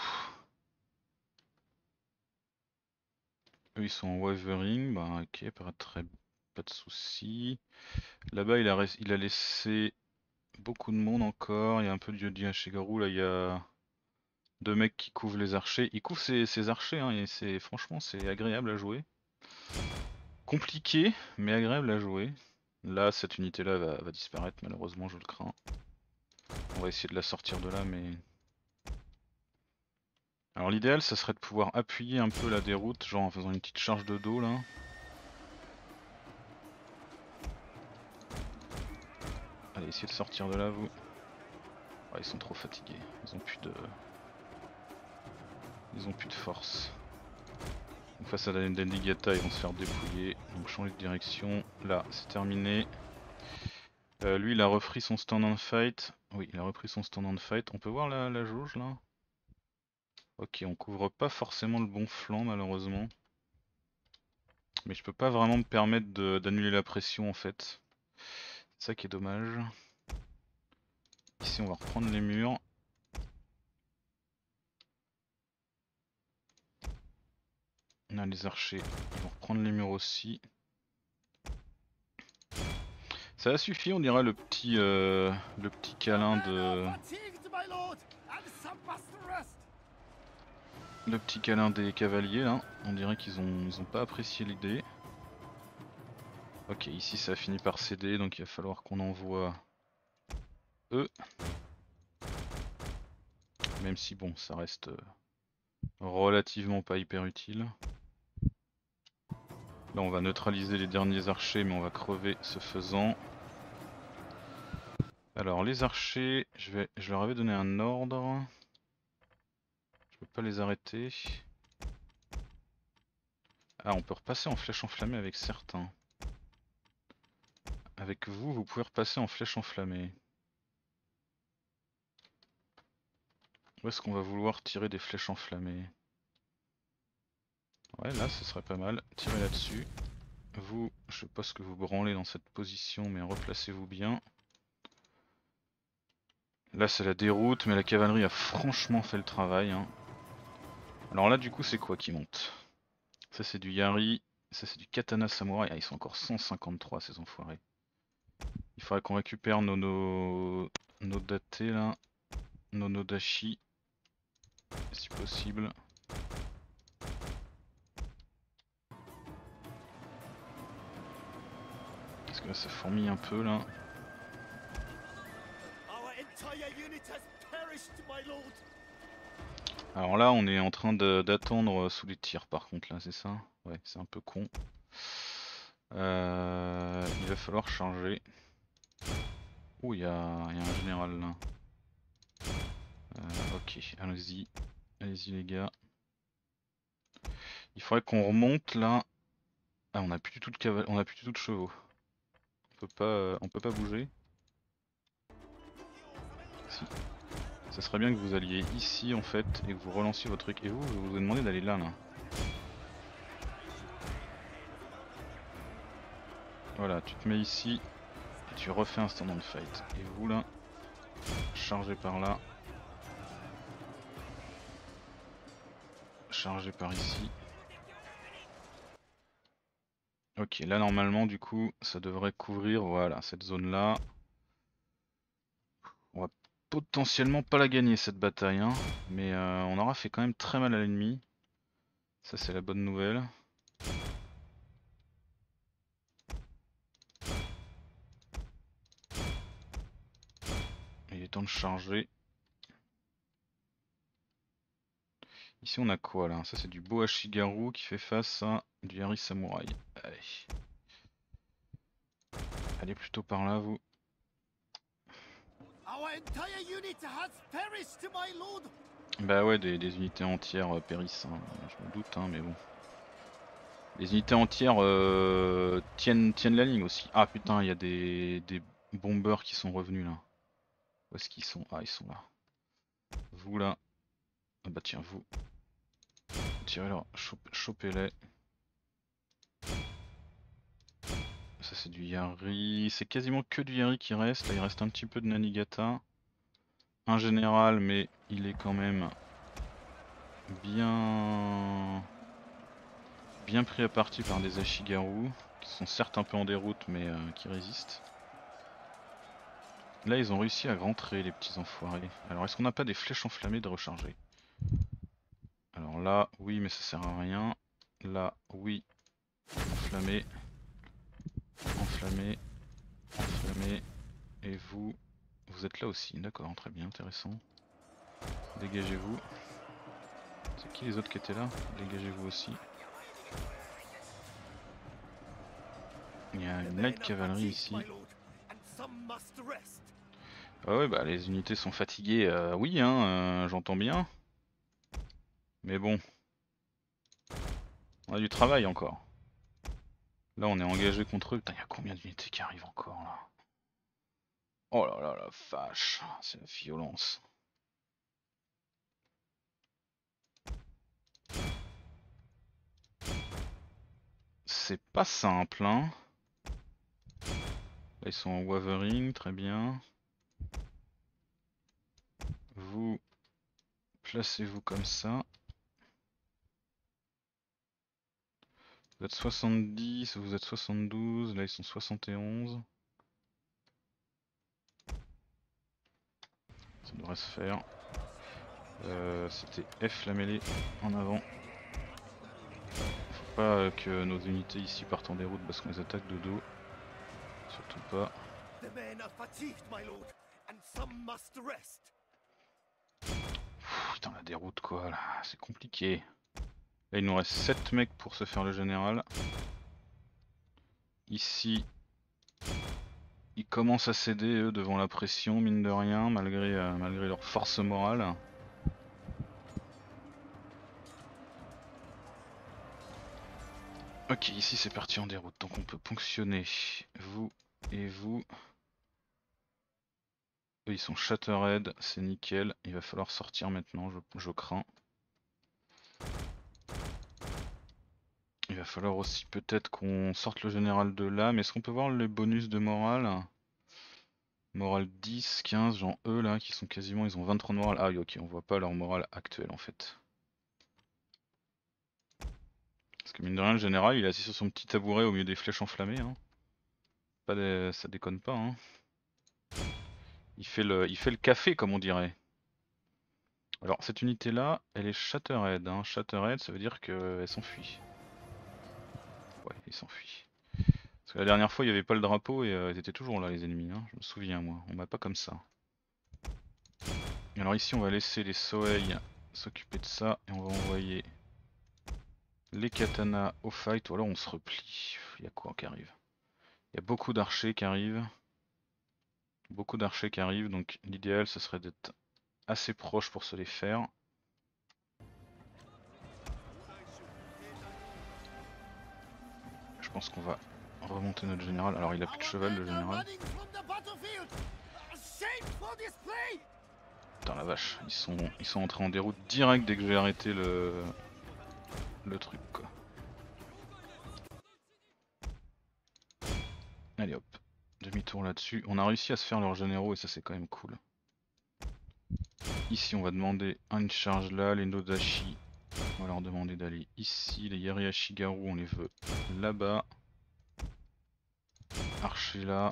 Eux ils sont en wavering, bah ok, pas, très... pas de soucis. Là-bas il a, il a laissé beaucoup de monde encore, il y a un peu de Yodi Hashigaru, là il y a deux mecs qui couvrent les archers. Ils couvrent ces, ces archers, hein, et c'est franchement c'est agréable à jouer. Compliqué, mais agréable à jouer. Là cette unité là va, va disparaître malheureusement, je le crains. On va essayer de la sortir de là, mais... Alors l'idéal ça serait de pouvoir appuyer un peu la déroute, genre en faisant une petite charge de dos là. Allez, essayez de sortir de là vous. Ah, ils sont trop fatigués, ils ont plus de... Ils ont plus de force. Donc face à la Dendigata ils vont se faire dépouiller, donc changer de direction. Là c'est terminé. Euh, lui il a repris son stand and fight. Oui, il a repris son stand and fight. On peut voir la, la jauge là? Ok, on couvre pas forcément le bon flanc malheureusement. Mais je peux pas vraiment me permettre d'annuler la pression en fait. C'est ça qui est dommage. Ici on va reprendre les murs. On a les archers, ils vont reprendre les murs aussi. Ça a suffi, on dirait le petit euh, le petit câlin de... le petit câlin des cavaliers là. On dirait qu'ils ont, ils ont pas apprécié l'idée. Ok, ici ça a fini par céder, donc il va falloir qu'on envoie eux. Même si bon, ça reste relativement pas hyper utile. Là on va neutraliser les derniers archers, mais on va crever ce faisant. Alors les archers, je, vais, je leur avais donné un ordre. Je peux pas les arrêter. Ah, on peut repasser en flèche enflammée avec certains. Avec vous, vous pouvez repasser en flèche enflammée. Où est-ce qu'on va vouloir tirer des flèches enflammées? Ouais, là ce serait pas mal. Tirez là-dessus. Vous, je sais pas ce que vous branlez dans cette position, mais replacez-vous bien. Là c'est la déroute, mais la cavalerie a franchement fait le travail. Hein. Alors là du coup c'est quoi qui monte? Ça c'est du Yari, ça c'est du Katana Samurai. Ah, ils sont encore cent cinquante-trois ces enfoirés. Il faudrait qu'on récupère nos, nos, nos datés là, nos Nodashi, si possible. Parce que là ça fourmille un peu là. Alors là on est en train d'attendre sous les tirs par contre là, c'est ça? Ouais, c'est un peu con. Euh, il va falloir charger. Ouh, il y, y a un général là. Euh, ok, allez-y. Allez-y les gars. Il faudrait qu'on remonte là. Ah, on a plus du tout de caval... on a plus du tout de chevaux. On peut pas, euh, on peut pas bouger. Si. Ça serait bien que vous alliez ici en fait et que vous relanciez votre truc. Et vous, je vous ai demandé d'aller là là. Voilà, tu te mets ici et tu refais un stand-on fight. Et vous là, chargez par là. Chargez par ici. Ok, là normalement du coup ça devrait couvrir voilà cette zone là. On va potentiellement pas la gagner cette bataille hein, mais euh, on aura fait quand même très mal à l'ennemi. Ça c'est la bonne nouvelle. Il est temps de charger. Ici on a quoi là? Ça c'est du Boashigaru qui fait face à du Yari Samurai. Allez. Allez plutôt par là vous. Bah ouais, des, des unités entières euh, périssent, hein. Je me doute hein, mais bon. Les unités entières euh, tiennent, tiennent la ligne aussi. Ah putain, il y a des, des bombers qui sont revenus là. Où est-ce qu'ils sont? Ah ils sont là. Vous là. Ah bah tiens vous. Tirez-leur, chopez-les. Ça c'est du Yari. C'est quasiment que du Yari qui reste. Là il reste un petit peu de Nanigata. Un général mais il est quand même bien bien pris à partie par des Ashigaru qui sont certes un peu en déroute mais euh, qui résistent. Là ils ont réussi à rentrer les petits enfoirés. Alors est-ce qu'on n'a pas des flèches enflammées de recharger? Alors là oui mais ça sert à rien. Là oui. Enflammé. Enflammé. Enflammé. Et vous, vous êtes là aussi, d'accord, très bien, intéressant. Dégagez-vous. C'est qui les autres qui étaient là? Dégagez-vous aussi. Il y a une light cavalerie ici. Ah ouais bah les unités sont fatiguées, euh, oui hein, euh, j'entends bien. Mais bon. On a du travail encore. Là on est engagé contre eux. Putain, il y a combien d'unités qui arrivent encore là? Oh là là la vache, c'est la violence. C'est pas simple hein. Là ils sont en wavering, très bien. Vous placez-vous comme ça. Vous êtes soixante-dix, vous êtes soixante-douze, là ils sont soixante et onze. Ça devrait se faire. Euh, C'était F la mêlée en avant. Faut pas euh, que nos unités ici partent en déroute parce qu'on les attaque de dos. Surtout pas. Pff, putain la déroute quoi là, c'est compliqué. Là il nous reste sept mecs pour se faire le général. Ici ils commencent à céder eux devant la pression mine de rien malgré, euh, malgré leur force morale. Ok ici c'est parti en déroute donc on peut ponctionner vous et vous. Eux ils sont Shattered, c'est nickel, il va falloir sortir maintenant je, je crains. Il va falloir aussi peut-être qu'on sorte le général de là, mais est-ce qu'on peut voir les bonus de morale? Morale dix, quinze, genre eux là qui sont quasiment, ils ont vingt-trois de morale. Ah oui ok, on voit pas leur morale actuelle en fait. Parce que mine de rien le général il est assis sur son petit tabouret au milieu des flèches enflammées. Hein. Pas des... Ça déconne pas hein. Il fait, le... il fait le café comme on dirait. Alors cette unité là, elle est Shattered. Hein. Shattered ça veut dire qu'elle s'enfuit. Ouais, il s'enfuit. Parce que la dernière fois il n'y avait pas le drapeau et euh, ils étaient toujours là les ennemis, hein. Je me souviens moi, on m'a pas comme ça. Alors ici on va laisser les Sohei s'occuper de ça et on va envoyer les katanas au fight ou alors on se replie. Il y a quoi qui arrive? Il y a beaucoup d'archers qui arrivent. Beaucoup d'archers qui arrivent donc l'idéal ce serait d'être assez proche pour se les faire. Je pense qu'on va remonter notre général. Alors il a plus de cheval le général. Putain la vache, ils sont, ils sont entrés en déroute direct dès que j'ai arrêté le, le truc quoi. Allez hop, demi-tour là-dessus. On a réussi à se faire leurs généraux et ça c'est quand même cool. Ici on va demander une charge là, les Nodashi. On va leur demander d'aller ici, les Yariashigaru on les veut là-bas. Archer là.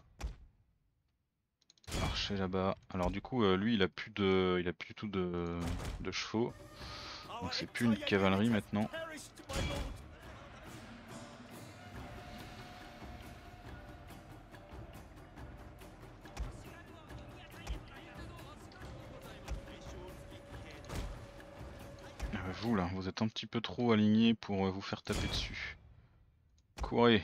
Archer là-bas. Alors du coup euh, lui il a plus de. Il a plus du tout de, de chevaux. Donc c'est plus une cavalerie maintenant. Euh, vous là, vous êtes un petit peu trop alignés pour euh, vous faire taper dessus. Courez.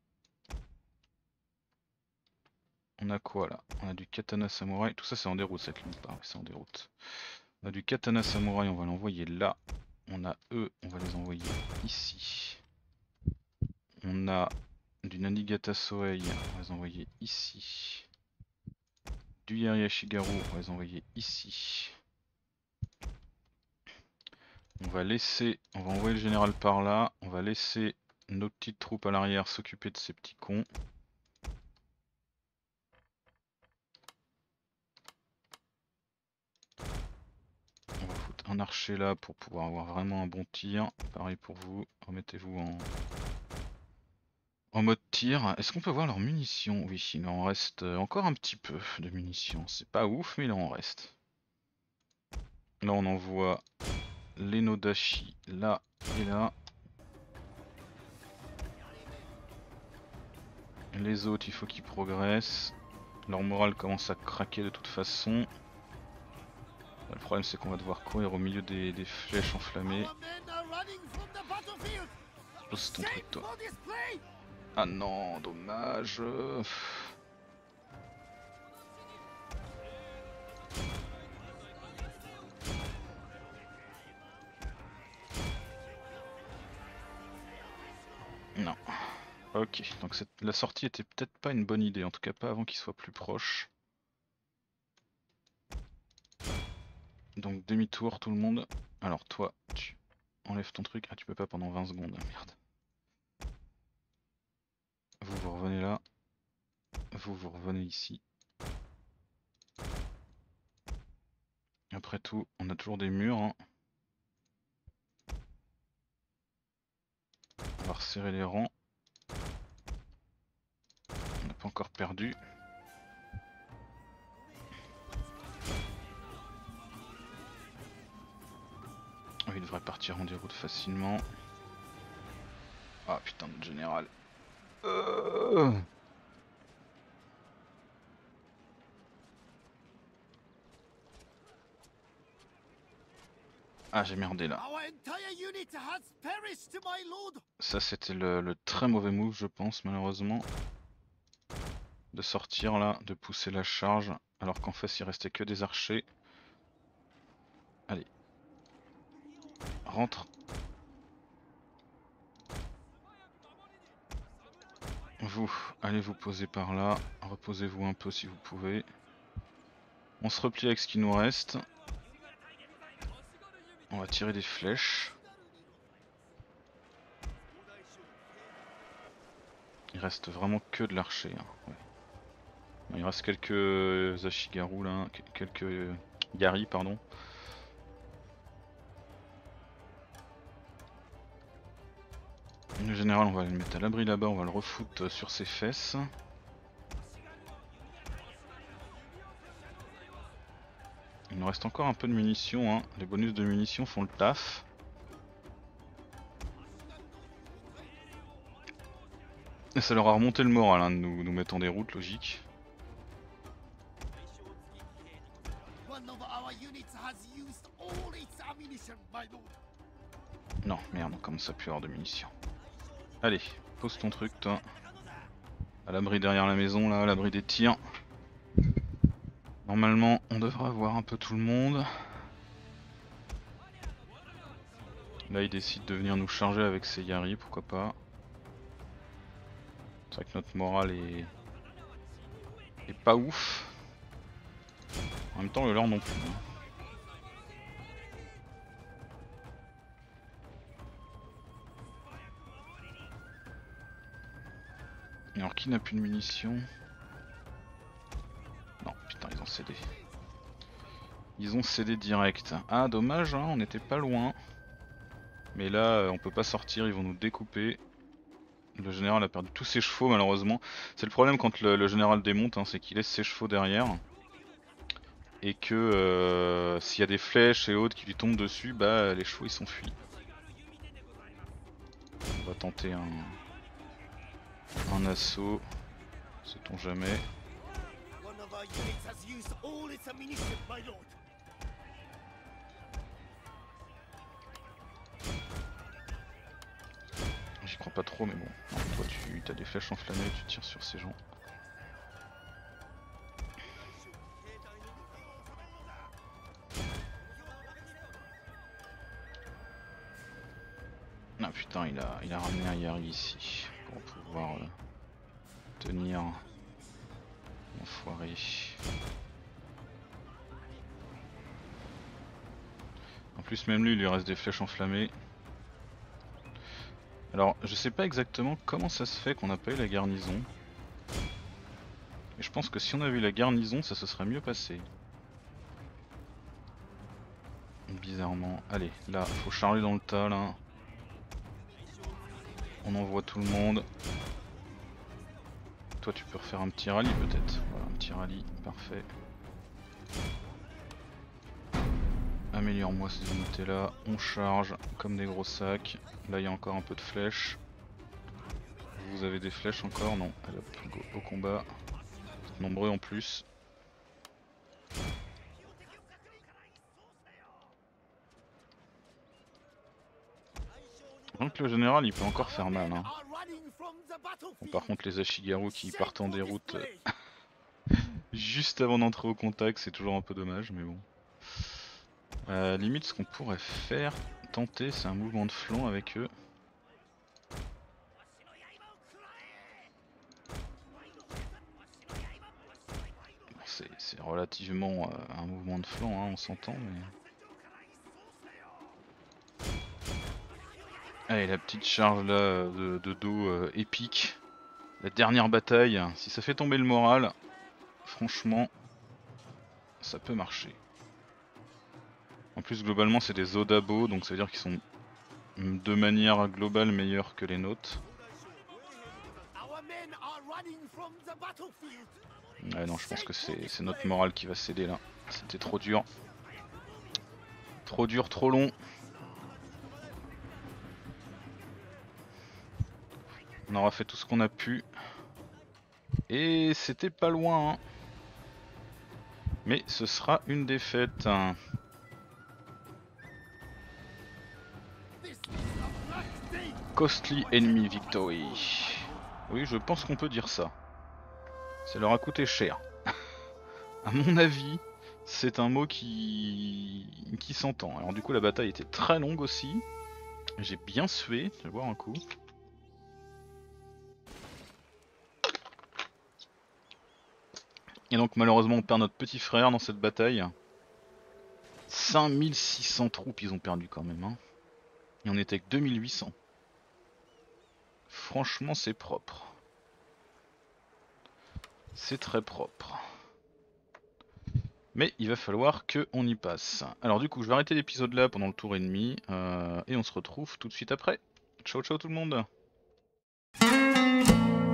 On a quoi là? On a du katana samouraï. Tout ça c'est en déroute cette ligne. Ah, ouais, c'est en déroute. On a du katana samouraï, on va l'envoyer là. On a eux, on va les envoyer ici. On a du Nanigata Sohei, on va les envoyer ici. Du Yariashigaru, on va les envoyer ici. On va laisser, on va envoyer le général par là. On va laisser nos petites troupes à l'arrière s'occuper de ces petits cons. On va foutre un archer là pour pouvoir avoir vraiment un bon tir. Pareil pour vous, remettez-vous en... en mode tir. Est-ce qu'on peut voir leurs munitions? Oui, il en reste encore un petit peu de munitions. C'est pas ouf, mais il en reste. Là, on envoie les Nodashi là et là. Les autres, il faut qu'ils progressent. Leur morale commence à craquer de toute façon. Le problème, c'est qu'on va devoir courir au milieu des, des flèches enflammées. Pose ton truc, toi. Ah non, dommage. Non. Ok, donc cette, la sortie était peut-être pas une bonne idée, en tout cas pas avant qu'il soit plus proche. Donc demi-tour tout le monde. Alors toi, tu enlèves ton truc. Ah tu peux pas pendant vingt secondes, merde. Vous vous revenez là. Vous vous revenez ici. Après tout, on a toujours des murs. Hein. On va resserrer les rangs. On n'a pas encore perdu. devrait partir en déroute facilement. Ah putain, notre général. Euh... Ah, j'ai merdé là. Ça c'était le, le très mauvais move je pense malheureusement. De sortir là, de pousser la charge alors qu'en fait il restait que des archers. Allez. Rentre. Vous, allez vous poser par là. Reposez-vous un peu si vous pouvez. On se replie avec ce qui nous reste. On va tirer des flèches. Il reste vraiment que de l'archer. Hein. Ouais. Il reste quelques Ashigaru là, quelques Yari pardon. Le général on va le mettre à l'abri là-bas, on va le refoutre sur ses fesses. Il nous reste encore un peu de munitions, hein. Les bonus de munitions font le taf. Et ça leur a remonté le moral hein, de nous, nous mettre en déroute, logique. Non, merde, on commence à plus avoir de munitions. Allez, pose ton truc toi. À l'abri derrière la maison là, à l'abri des tirs. Normalement on devrait avoir un peu tout le monde. Là il décide de venir nous charger avec ses Yari, pourquoi pas. C'est vrai que notre morale est... est pas ouf. En même temps le leur non plus. Alors qui n'a plus de munitions? Non putain ils ont cédé. Ils ont cédé direct. Ah dommage hein, on n'était pas loin. Mais là on peut pas sortir, ils vont nous découper. Le général a perdu tous ses chevaux malheureusement. C'est le problème quand le, le général démonte, hein, c'est qu'il laisse ses chevaux derrière. Et que euh, s'il y a des flèches et autres qui lui tombent dessus, bah les chevaux ils s'enfuient. On va tenter un, un assaut, sait-on jamais. J'y crois pas trop mais bon, toi tu as des flèches enflammées, tu tires sur ces gens. Ah putain il a, il a ramené un Yari ici pour pouvoir euh, tenir enfoiré. En plus même lui il lui reste des flèches enflammées. Alors je sais pas exactement comment ça se fait qu'on n'a pas eu la garnison. Mais je pense que si on avait eu la garnison ça se serait mieux passé. Bizarrement. Allez là faut charger dans le tas là. On envoie tout le monde. Toi tu peux refaire un petit rallye peut-être. Voilà un petit rallye, parfait. Améliore-moi ces unités là, on charge comme des gros sacs. Là il y a encore un peu de flèches. Vous avez des flèches encore? Non, allez hop, go au combat. Vous êtes nombreux en plus. Donc le général il peut encore faire mal hein. Bon, par contre les Ashigaru qui partent en déroute juste avant d'entrer au contact c'est toujours un peu dommage mais bon. Euh, limite ce qu'on pourrait faire, tenter c'est un mouvement de flanc avec eux. Bon, c'est relativement euh, un mouvement de flanc hein, on s'entend mais... Allez la petite charge là de, de dos euh, épique. La dernière bataille, si ça fait tomber le moral, franchement ça peut marcher. En plus globalement c'est des Odabo donc ça veut dire qu'ils sont de manière globale meilleurs que les nôtres. Ouais non je pense que c'est notre morale qui va céder là. C'était trop dur. Trop dur, trop long. On aura fait tout ce qu'on a pu. Et c'était pas loin. Hein. Mais ce sera une défaite. Costly enemy victory. Oui, je pense qu'on peut dire ça. Ça leur a coûté cher. À mon avis, c'est un mot qui, qui s'entend. Alors du coup, la bataille était très longue aussi. J'ai bien sué, je vais voir un coup. Et donc malheureusement on perd notre petit frère dans cette bataille. cinq mille six cents troupes ils ont perdu quand même. Hein. Et on était avec deux mille huit cents. Franchement c'est propre. C'est très propre. Mais il va falloir qu'on y passe. Alors du coup je vais arrêter l'épisode là pendant le tour et demi. Euh, et on se retrouve tout de suite après. Ciao ciao tout le monde.